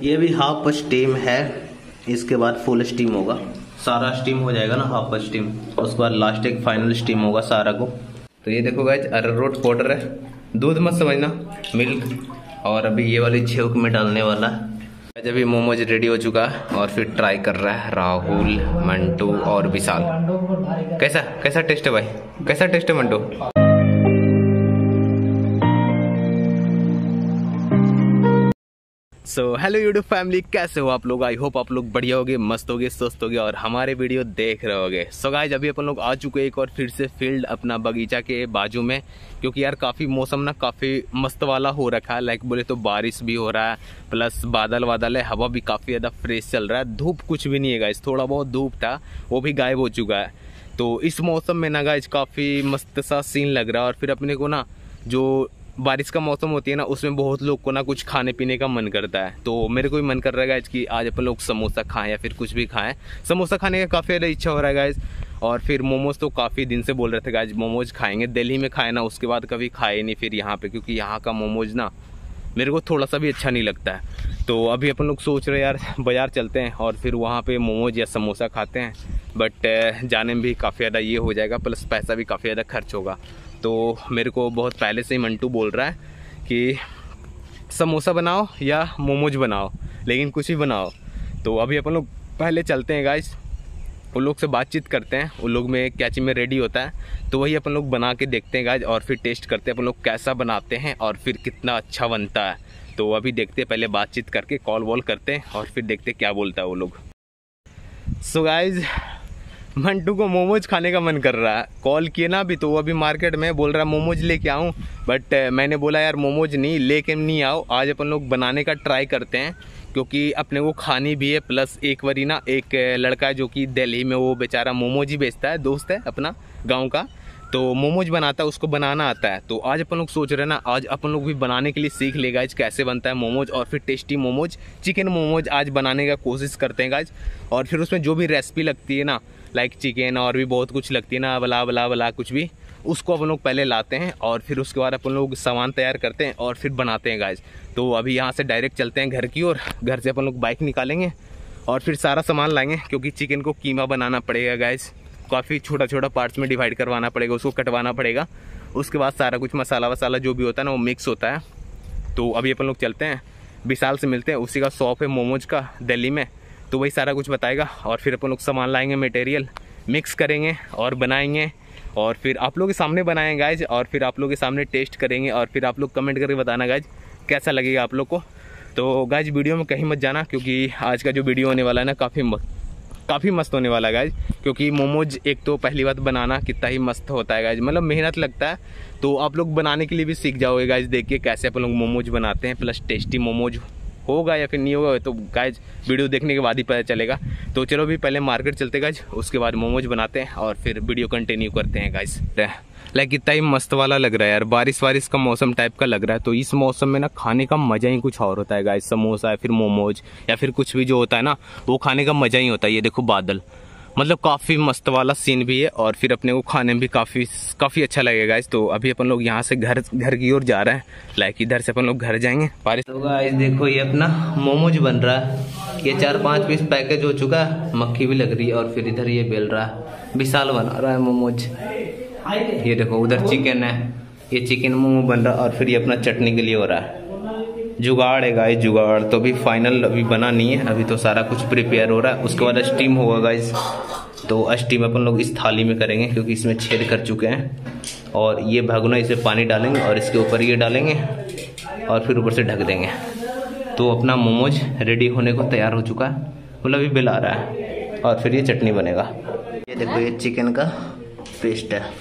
ये भी half steam है, इसके बाद फुल स्टीम होगा। सारा स्टीम हो जाएगा ना हाफ स्टीम, उसके बाद लास्ट एक फाइनल स्टीम होगा सारा को। तो ये देखो गाइस अरारोट पाउडर है, दूध मत समझना, मिल्क। और अभी ये वाली छेक में डालने वाला है। जब ये मोमोज रेडी हो चुका है और फिर ट्राई कर रहा है राहुल, मंटू और विशाल। कैसा कैसा टेस्ट है भाई, कैसा टेस्ट है Mantu? So hello YouTube family, कैसे हो आप लोग? आई होप आप लोग बढ़िया होगे, मस्त होगे, स्वस्थ होगे और हमारे वीडियो देख रहे होगे। सो गाइस अभी अपन लोग आ चुके हैं एक और फिर से फील्ड अपना बगीचा के बाजू में, क्योंकि यार काफ़ी मौसम ना काफ़ी मस्त वाला हो रखा है। लाइक बोले तो बारिश भी हो रहा है, प्लस बादल वादल है, हवा भी काफ़ी ज़्यादा फ्रेश चल रहा है। धूप कुछ भी नहीं है गाइस, थोड़ा बहुत धूप था वो भी गायब हो चुका है। तो इस मौसम में ना गाइस काफ़ी मस्त सा सीन लग रहा है। और फिर अपने को ना जो बारिश का मौसम होती है ना, उसमें बहुत लोग को ना कुछ खाने पीने का मन करता है। तो मेरे को भी मन कर रहा है गाइस कि आज अपन लोग समोसा खाएं या फिर कुछ भी खाएं। समोसा खाने का काफ़ी ज़्यादा इच्छा हो रहा है गाइस। और फिर मोमोज तो काफ़ी दिन से बोल रहे थे गाइस मोमोज खाएंगे, दिल्ली में खाए ना, उसके बाद कभी खाए नहीं फिर यहाँ पे, क्योंकि यहाँ का मोमोज ना मेरे को थोड़ा सा भी अच्छा नहीं लगता है। तो अभी अपन लोग सोच रहे हैं यार बाज़ार चलते हैं और फिर वहाँ पे मोमोज या समोसा खाते हैं। बट जाने में भी काफ़ी ज़्यादा ये हो जाएगा, प्लस पैसा भी काफ़ी ज़्यादा खर्च होगा। तो मेरे को बहुत पहले से ही मंटू बोल रहा है कि समोसा बनाओ या मोमोज बनाओ, लेकिन कुछ ही बनाओ। तो अभी अपन लोग पहले चलते हैं गाइस, उन लोग से बातचीत करते हैं, उन लोग में क्या चीज़ में रेडी होता है, तो वही अपन लोग बना के देखते हैं गाइस। और फिर टेस्ट करते हैं अपन लोग कैसा बनाते हैं और फिर कितना अच्छा बनता है। तो अभी देखते हैं, पहले बातचीत करके कॉल वॉल करते हैं और फिर देखते हैं क्या बोलता है वो लोग। सो गाइस मंटू को मोमोज खाने का मन कर रहा है, कॉल किए ना अभी तो वो अभी मार्केट में बोल रहा है मोमोज लेके आऊँ। बट मैंने बोला यार मोमोज नहीं लेके नहीं आओ, आज अपन लोग बनाने का ट्राई करते हैं, क्योंकि अपने को खानी भी है। प्लस एक बारी ना एक लड़का है जो कि दिल्ली में वो बेचारा मोमोज ही बेचता है, दोस्त है अपना गाँव का, तो मोमोज बनाता है, उसको बनाना आता है। तो आज अपन लोग सोच रहे हैं ना आज अपन लोग भी बनाने के लिए सीख ले गाइज कैसे बनता है मोमोज, और फिर टेस्टी मोमोज, चिकन मोमोज आज बनाने का कोशिश करते हैं गाइज। और फिर उसमें जो भी रेसिपी लगती है ना, लाइक चिकन और भी बहुत कुछ लगती है ना, बला बला बला कुछ भी, उसको अपन लोग पहले लाते हैं और फिर उसके बाद अपन लोग सामान तैयार करते हैं और फिर बनाते हैं गाइज। तो अभी यहाँ से डायरेक्ट चलते हैं घर की ओर, घर से अपन लोग बाइक निकालेंगे और फिर सारा सामान लाएंगे, क्योंकि चिकन को कीमा बनाना पड़ेगा गाइज। काफ़ी छोटा छोटा पार्ट्स में डिवाइड करवाना पड़ेगा, उसको कटवाना पड़ेगा। उसके बाद सारा कुछ मसाला वसाला जो भी होता है ना वो मिक्स होता है। तो अभी अपन लोग चलते हैं, विशाल से मिलते हैं, उसी का शॉप है मोमोज का दिल्ली में, तो वही सारा कुछ बताएगा। और फिर अपन लोग सामान लाएंगे, मटेरियल मिक्स करेंगे और बनाएंगे, और फिर आप लोग के सामने बनाएंगे गाइज, और फिर आप लोग के सामने टेस्ट करेंगे, और फिर आप लोग कमेंट करके बताना गाइज कैसा लगेगा आप लोग को। तो गाइज वीडियो में कहीं मत जाना, क्योंकि आज का जो वीडियो होने वाला है ना काफ़ी मस्त होने वाला है गाइज। क्योंकि मोमोज एक तो पहली बात बनाना कितना ही मस्त होता है गाइज, मतलब मेहनत लगता है। तो आप लोग बनाने के लिए भी सीख जाओगे गाइज, देख के कैसे अपन लोग मोमोज बनाते हैं, प्लस टेस्टी मोमोज होगा या फिर नहीं होगा तो गाइज वीडियो देखने के बाद ही पता चलेगा। तो चलो भी पहले मार्केट चलते गाइज, उसके बाद मोमोज बनाते हैं और फिर वीडियो कंटिन्यू करते हैं गाइज। लाइक कितना ही मस्त वाला लग रहा है यार, बारिश वारिश का मौसम टाइप का लग रहा है। तो इस मौसम में ना खाने का मज़ा ही कुछ और होता है गाइज, समोसा या फिर मोमोज या फिर कुछ भी जो होता है ना वो खाने का मज़ा ही होता है। ये देखो बादल, मतलब काफ़ी मस्त वाला सीन भी है और फिर अपने को खाने में भी काफ़ी अच्छा लगेगा गाइस। तो अभी अपन लोग यहाँ से घर की ओर जा रहे हैं, लाइक इधर से अपन लोग घर जाएंगे बारिश। तो गाइस देखो ये अपना मोमोज बन रहा है, ये 4-5 पीस पैकेज हो चुका है, मक्खी भी लग रही है। और फिर इधर ये बेल रहा है, विशाल बना रहा है मोमोज। ये देखो उधर चिकन है, ये चिकन मोमो बन रहा है। और फिर ये अपना चटनी के लिए हो रहा है, जुगाड़ है गाइस, जुगाड़। तो अभी फाइनल अभी बना नहीं है, अभी तो सारा कुछ प्रिपेयर हो रहा है, उसके बाद स्टीम होगा गाइस। तो स्टीम अपन लोग इस थाली में करेंगे, क्योंकि इसमें छेद कर चुके हैं। और ये भगोना, इसे पानी डालेंगे और इसके ऊपर ये डालेंगे और फिर ऊपर से ढक देंगे। तो अपना मोमोज रेडी होने को तैयार हो चुका है, मतलब अभी बिल आ रहा है और फिर ये चटनी बनेगा। ये देखो ये चिकन का पेस्ट है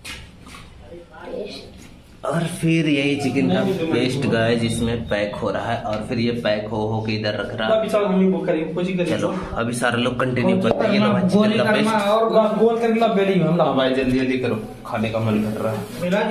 और फिर यही चिकन का पेस्ट गाइस इसमें पैक हो रहा है। और फिर ये पैक हो के इधर रख रहा है। चलो अभी सारे लोग कंटिन्यू करते हैं। ये लो चिकन का पेस्ट, भाई जल्दी जल्दी करो, खाने का मन कर रहा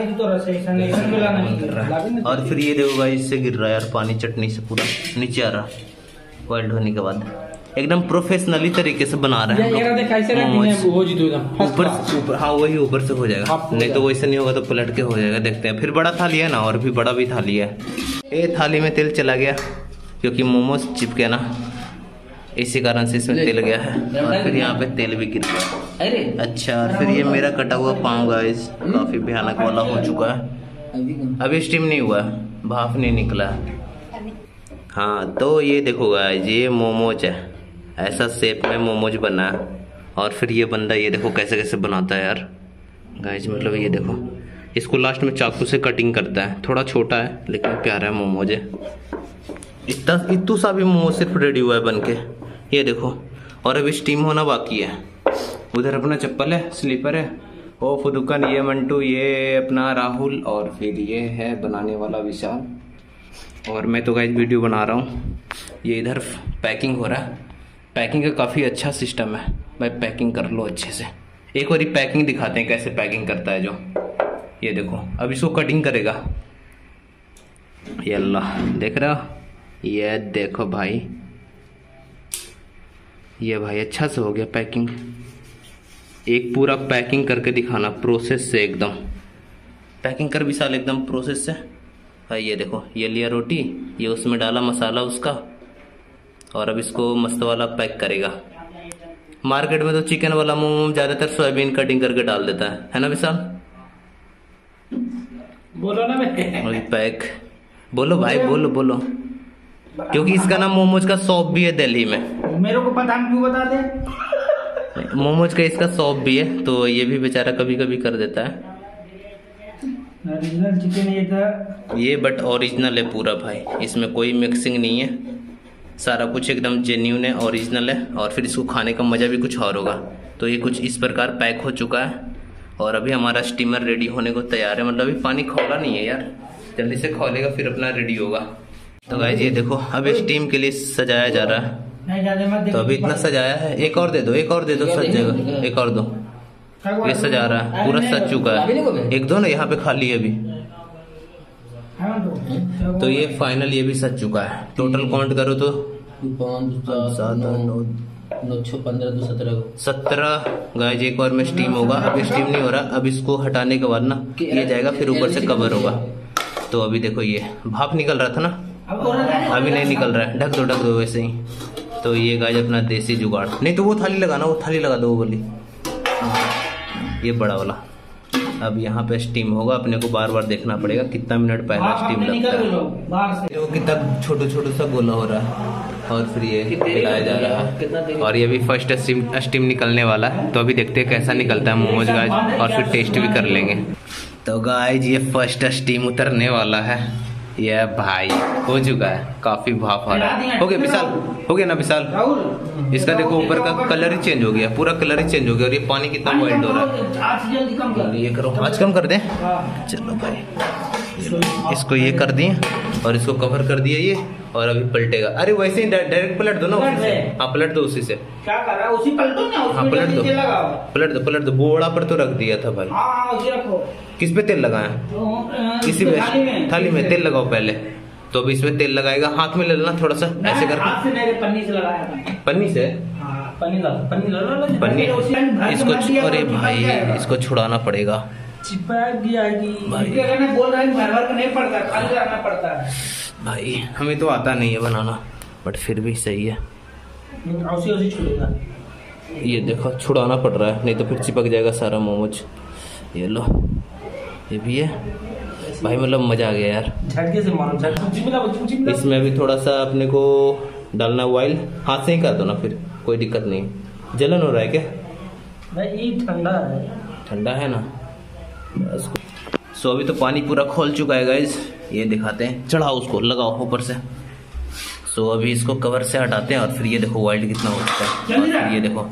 है। और फिर ये देखो गाइस इससे गिर रहा है यार पानी, चटनी से पूरा नीचे आ रहा है। बॉइल्ड होने के बाद एकदम प्रोफेशनली तरीके से बना रहे हैं ऊपर। हाँ वही ऊपर से हो जाएगा, नहीं तो वैसे नहीं होगा तो पलट के हो जाएगा। देखते हैं। फिर बड़ा थाली है ना, और भी बड़ा भी थाली है। ये थाली में तेल चला गया, क्योंकि मोमोज चिपके ना, इसी कारण से इसमें तेल गया है और फिर यहाँ पे तेल भी गिर गया। अरे अच्छा, और फिर ये मेरा कटा हुआ पाँव गाइस काफी भयानक वाला हो चुका है। अभी स्टीम नहीं हुआ, भाप नहीं निकला। हाँ तो ये देखो गाइस, ये मोमोज है, ऐसा शेप में मोमोज बना है। और फिर ये बंदा ये देखो कैसे कैसे बनाता है यार गाइस, मतलब ये देखो, इसको लास्ट में चाकू से कटिंग करता है। थोड़ा छोटा है लेकिन प्यारा है मोमोज है। इतना सा भी मोमोज सिर्फ रेडी हुआ है बन के, ये देखो। और अभी स्टीम होना बाकी है। उधर अपना चप्पल है, स्लीपर है, ओ फुदुकन, ये मंटू, ये अपना राहुल, और फिर ये है बनाने वाला विशाल। और मैं तो गाइस वीडियो बना रहा हूँ। ये इधर पैकिंग हो रहा है। पैकिंग का काफ़ी अच्छा सिस्टम है भाई, पैकिंग कर लो अच्छे से। एक बार पैकिंग दिखाते हैं कैसे पैकिंग करता है जो, ये देखो। अब इसको कटिंग करेगा, ये अल्लाह, देख रहे हो, ये देखो भाई, ये भाई अच्छा से हो गया पैकिंग। एक पूरा पैकिंग करके दिखाना प्रोसेस से, एकदम पैकिंग कर विशाल एकदम प्रोसेस से भाई। ये देखो, ये लिया रोटी, ये उसमें डाला मसाला उसका, और अब इसको मस्त वाला पैक करेगा। मार्केट में तो चिकन वाला मोमो ज्यादातर सोयाबीन कटिंग करके डाल देता है ना विशाल? बोलो ना भाई, पैक बोलो भाई, बोलो बोलो, क्योंकि इसका नाम मोमोज का शॉप भी है दिल्ली में। मेरे को पता नहीं, क्यों बता दे। मोमोज का इसका शॉप भी है, तो ये भी बेचारा कभी कभी कर देता है। ओरिजिनल चिकन ये था ये, बट ओरिजिनल है पूरा भाई, इसमें कोई मिक्सिंग नहीं है, सारा कुछ एकदम जेन्यून है, ओरिजिनल है। और फिर इसको खाने का मजा भी कुछ और होगा। तो ये कुछ इस प्रकार पैक हो चुका है और अभी हमारा स्टीमर रेडी होने को तैयार है। मतलब अभी पानी खौला नहीं है यार, जल्दी से खौलेगा फिर अपना रेडी होगा। तो गाइस ये देखो, अब स्टीम के लिए सजाया जा रहा है। तो अभी इतना सजाया है, एक और दे दो, एक और दे दो, सज जाएगा, एक और दो। ये सजा रहा है, पूरा सज चुका है। एक दो ना, यहाँ पे खाली है अभी। तो ये फाइनल, ये भी सज चुका है। टोटल काउंट करो तो 17 गाइस एक बार में स्टीम होगा। अभी स्टीम नहीं हो रहा, अब इसको हटाने के बाद ना ये जाएगा, फिर ऊपर से कवर होगा। तो अभी देखो, ये भाप निकल रहा था ना, अभी नहीं निकल रहा है। ढक दो वैसे ही। तो ये गाइस अपना देसी जुगाड़, नहीं तो वो थाली लगाना, वो थाली लगा दो, वो वाली, ये बड़ा वाला। अब यहाँ पे स्टीम होगा, अपने को बार बार देखना पड़ेगा कितना मिनट पहला स्टीम लगता है। वो कितना छोटा छोटा सा गोला हो रहा है और फिर ये हिलाया जा रहा है। और ये भी फर्स्ट स्टीम निकलने वाला है, तो अभी देखते हैं कैसा निकलता है मोमोज गाइस, और फिर टेस्ट भी कर लेंगे। तो गाइस ये फर्स्ट स्टीम उतरने वाला है। ये भाई हो चुका है, काफी भाप आ रहा है। हो गया विशाल, हो गया ना विशाल? इसका देखो ऊपर का कलर ही चेंज हो गया, पूरा कलर ही चेंज हो गया। और ये पानी कितना वाइल्ड हो रहा है, ये करो, आज कम कर दें। चलो भाई, इसको ये कर दिए और इसको कवर कर दिया ये, और अभी पलटेगा। अरे वैसे ही डायरेक्ट पलट दो ना उसी से। हाँ पलट दो उसी से। क्या कर रहा है, उसी पलटो ना। हाँ पलट दो, पलट दो। बोड़ा पर तो रख दिया था भाई। किस पे तेल लगाया? इसी में, थाली में तेल लगाओ पहले। तो अभी इसमें तेल लगाएगा, हाथ में ले लेना थोड़ा सा ऐसे करके। पन्नी से लगाया, पन्नी से, पन्नी। इसको, अरे भाई इसको छुड़ाना पड़ेगा, चिपक गया भाई। बोल रहा है भर नहीं पड़ता, खाली रहना पड़ता है भाई। हमें तो आता नहीं है बनाना, बट फिर भी सही है। छुड़ेगा, ये देखो छुड़ाना पड़ रहा है, नहीं तो फिर चिपक जाएगा सारा मोमोज। ये लो, ये भी है भाई, मतलब मजा आ गया यार। झटके से मारो। इसमें अभी थोड़ा सा अपने को डालना ऑयल, हाथ से ही कर दो ना, फिर कोई दिक्कत नहीं। जलन हो रहा है क्या भाई? ठंडा है, ठंडा है ना। सो अभी तो पानी पूरा खोल चुका है गाइस, ये दिखाते हैं। चढ़ाओ उसको, लगाओ ऊपर से। सो अभी इसको कवर से हटाते हैं और फिर ये देखो वाइल्ड कितना हो चुका है। ये देखो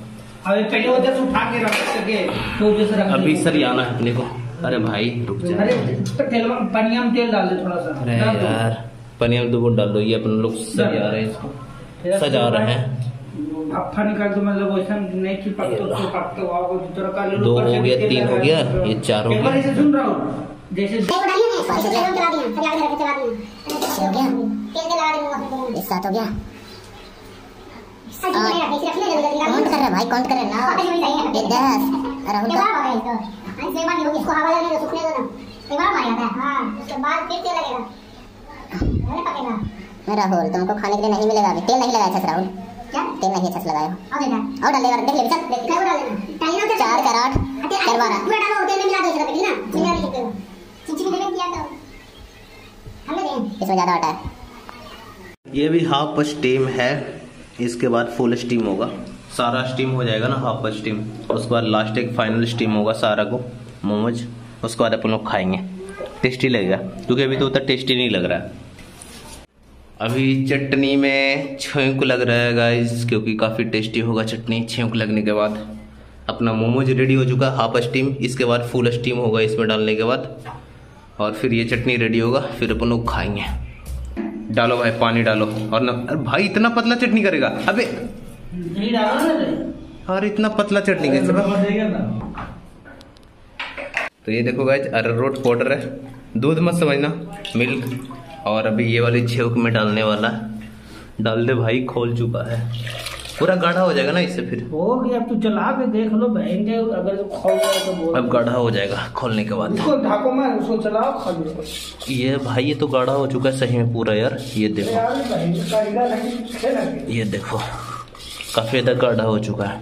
अभी सरियाना है अपने को। अरे भाई रुक जा, पनिया में तेल डाल दे थोड़ा सा। अरे यार पनिया में तो डाल दो। ये अपन लोग सजा रहे हैं, इसको सजा रहे हैं। अफ्फा निकाल दो, मतलब वैसा नहीं चिपकते, चिपकते हो। 2 हो गया, 3 हो गया, ये 4 हो गया। जैसे सुन रहा हूँ, जैसे सात हो गया। काउंट कर रहे भाई, काउंट कर रहे ना। 10 राहुल इसको हवा लगने दो, सूखने दो ना। एक बार मार जाता है। हां, उसके बाद फिर तेल लगेगा, नहीं पकेगा। राहुल तुमको खाने के लिए नहीं मिलेगा अभी। तेल नहीं लगाया अच्छा से राहुल। क्या तेल नहीं अच्छा से लगाया और डाल देगा। देख ले चल देख क्या डाल देना 4 कैरेट 12 पूरा डालो तेल में मिला दो इसका ना चिंगा नहीं सकते हो चिंची भी देना किया तो हमें दे इसमें ज्यादा आटा है। ये भी हाफ स्टीम है, इसके बाद फुल स्टीम होगा। सारा स्टीम हो जाएगा ना हाफ स्टीम, उसके बाद लास्ट एक फाइनल स्टीम होगा सारा को मोमोज। उसके बाद अपन लोग खाएंगे, टेस्टी लगेगा क्योंकि अभी तो उतना टेस्टी नहीं लग रहा है। अभी चटनी में छौंक लग रहा है गाइस, क्योंकि काफ़ी टेस्टी होगा चटनी। छौंक लगने के बाद अपना मोमोज रेडी हो चुका हाफ स्टीम, इसके बाद फुल स्टीम होगा इसमें डालने के बाद, और फिर ये चटनी रेडी होगा, फिर अपन लोग खाएंगे। डालो भाई पानी डालो, और ना अरे भाई इतना पतला चटनी करेगा, अबे और इतना पतला चटनी कैसे बना? तो ये देखो गाइस अरारोट पाउडर है, दूध मत समझना, मिल्क, और अभी ये वाली छौंक में डालने वाला। डाल दे भाई, खोल चुका है, पूरा गाढ़ा हो जाएगा ना इससे। फिर हो गया, तू चला के देख लो बहन, अगर खोल जाए तो बोल। अब गाढ़ा हो जाएगा खोलने के बाद। उसको ढाको में उसको चलाओ खा लो। ये भाई ये तो गाढ़ा हो चुका है सही में पूरा यार। ये देखो ये देखो काफी ज्यादा गाढ़ा हो चुका है,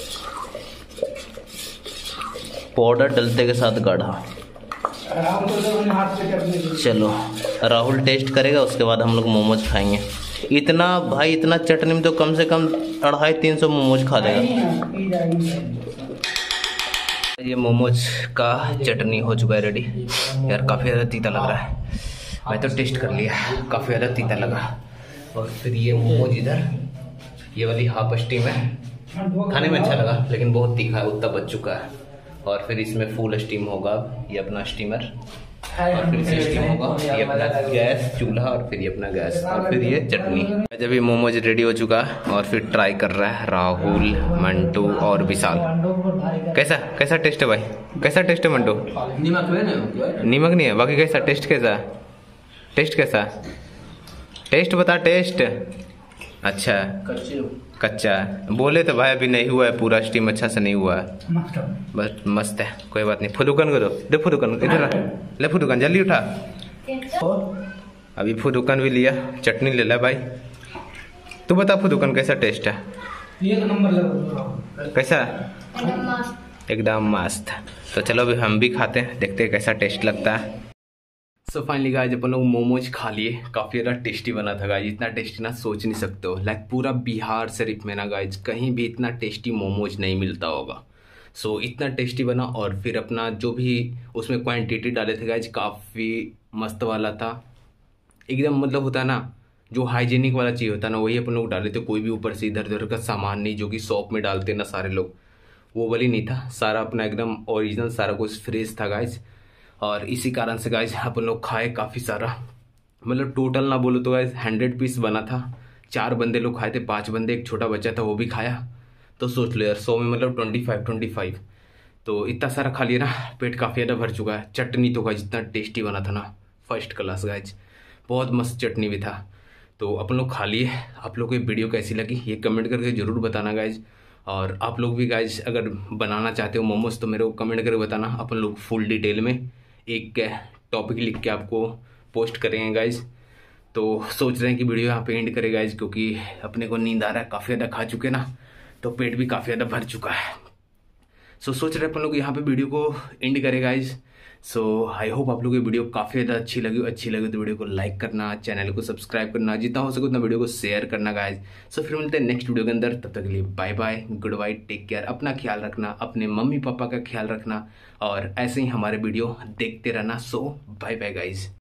पाउडर डलते के साथ गाढ़ा। चलो राहुल टेस्ट करेगा, उसके बाद हम लोग मोमोज खाएंगे। इतना भाई इतना चटनी में तो कम से कम 250-300 मोमोज खा देगा। ये मोमोज का चटनी हो चुका है रेडी। यार काफ़ी ज़्यादा तीता लग रहा है, मैं तो टेस्ट कर लिया, काफ़ी ज़्यादा तीता लगा। और फिर ये मोमोज इधर, ये वाली हाफ स्टीम है, खाने में अच्छा लगा लेकिन बहुत तीखा है, उतना बच चुका है। और फिर इसमें फुल स्टीम होगा, ये अपना स्टीमर, और फिर से स्टीम होगा, ये अपना गैस चूल्हा, और फिर ये अपना गैस, और फिर ये चटनी। जब ये मोमोज रेडी हो चुका और फिर ट्राई कर रहा है राहुल, मंटू और विशाल। कैसा कैसा टेस्ट है भाई, कैसा टेस्ट है मंटू? नीमक नहीं है, बाकी कैसा टेस्ट, कैसा टेस्ट, कैसा टेस्ट बता, टेस्ट अच्छा कच्चा है। बोले तो भाई अभी नहीं हुआ है पूरा स्टीम, अच्छा से नहीं हुआ है, बस मस्त है, कोई बात नहीं। फुदुकन करो, दे फुदुकन, इधर ले फुदुकन, जल्दी उठा। अभी फुदुकन भी लिया, चटनी ले ला भाई। तू बता फुदुकन कैसा टेस्ट है? एक नंबर लगा, कैसा? एकदम मस्त। तो चलो अभी हम भी खाते हैं, देखते हैं कैसा टेस्ट लगता है। सो फाइनली गाइस अपन लोग मोमोज खा लिए, काफ़ी ज़्यादा टेस्टी बना था गाइस, इतना टेस्टी ना सोच नहीं सकते हो। लाइक पूरा बिहार शरीफ में ना गाइस कहीं भी इतना टेस्टी मोमोज नहीं मिलता होगा। सो इतना टेस्टी बना, और फिर अपना जो भी उसमें क्वांटिटी डाले थे गाइस काफ़ी मस्त वाला था एकदम, मतलब होता है ना जो हाइजीनिक वाला चाहिए होता है ना, वही अपन लोग डाले थे। कोई भी ऊपर से इधर उधर का सामान नहीं, जो कि शॉप में डालते ना सारे लोग, वो वाली नहीं था। सारा अपना एकदम ओरिजिनल, सारा कुछ फ्रेश था गाइस। और इसी कारण से गाइज अपन लोग खाए काफ़ी सारा, मतलब टोटल ना बोलो तो गाइज 100 पीस बना था। 4 बंदे लोग खाए थे, 5 बंदे, एक छोटा बच्चा था वो भी खाया। तो सोच लो यार 100 में मतलब 25 तो इतना सारा खा लिया ना, पेट काफ़ी ज़्यादा भर चुका है। चटनी तो गाइज इतना टेस्टी बना था ना, फर्स्ट क्लास गाइज, बहुत मस्त चटनी भी था। तो अपन लोग खा लिए। आप लोग को ये वीडियो कैसी लगी ये कमेंट करके ज़रूर बताना गाइज। और आप लोग भी गाइज अगर बनाना चाहते हो मोमोज तो मेरे को कमेंट करके बताना, अपन लोग फुल डिटेल में एक टॉपिक लिख के आपको पोस्ट करेंगे गाइज। तो सोच रहे हैं कि वीडियो यहाँ पे एंड करें गाइज, क्योंकि अपने को नींद आ रहा है, काफ़ी ज़्यादा खा चुके ना, तो पेट भी काफ़ी ज़्यादा भर चुका है। सो सोच रहे हैं अपन लोग यहाँ पे वीडियो को एंड करें गाइज। सो आई होप आप लोग ये वीडियो काफ़ी ज़्यादा अच्छी लगी तो वीडियो को लाइक करना, चैनल को सब्सक्राइब करना, जितना हो सके उतना वीडियो को शेयर करना गाइज। सो फिर मिलते हैं नेक्स्ट वीडियो के अंदर, तब तक के लिए bye bye, good bye, take care, अपना ख्याल रखना, अपने मम्मी पापा का ख्याल रखना, और ऐसे ही हमारे वीडियो देखते रहना। So bye bye guys.